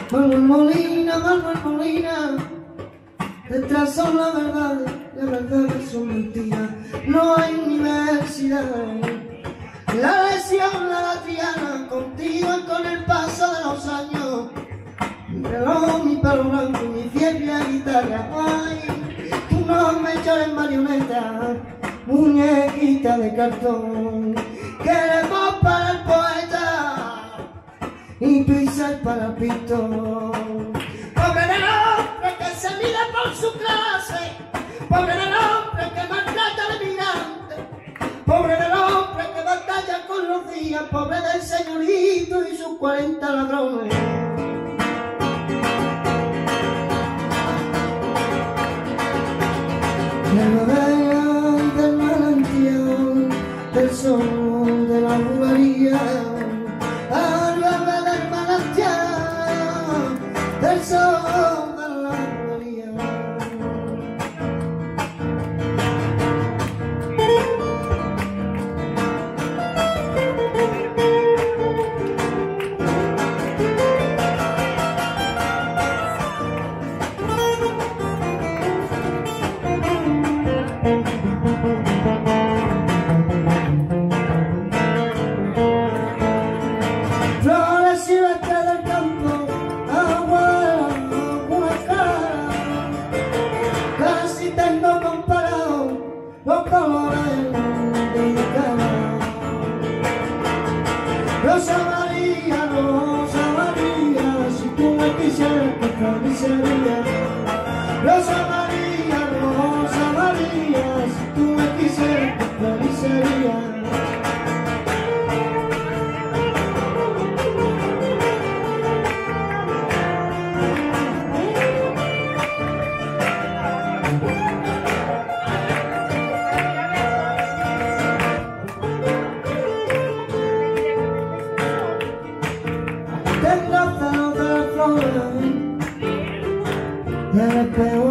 Manuel Molina, detrás son la verdad son mentiras. No hay universidad, la lesión la Triana continúa con el paso de los años. Mi reloj, mi pelo blanco, mi fiebre a guitarra. Ay, tú no me echas marioneta, muñequita de cartón. Queremos para el poeta y pisar para el pistón. Pobre del hombre que se mide por su clase, pobre del hombre que maltrata al emigrante, pobre del hombre que batalla con los días, pobre del señorito y sus 40 ladrones. De la vega y del manantial, del sol de la bulería, al bebé del manantial, del sol de la bulería. Flores silvestres del campo, agua, una cara, casi tengo comparado los colores de mi cara. Rosa María, si tú me quisieras, qué feliz sería. Rosa María, si tú me quisieras, qué feliz sería. Tengo celos de las flores, del espejo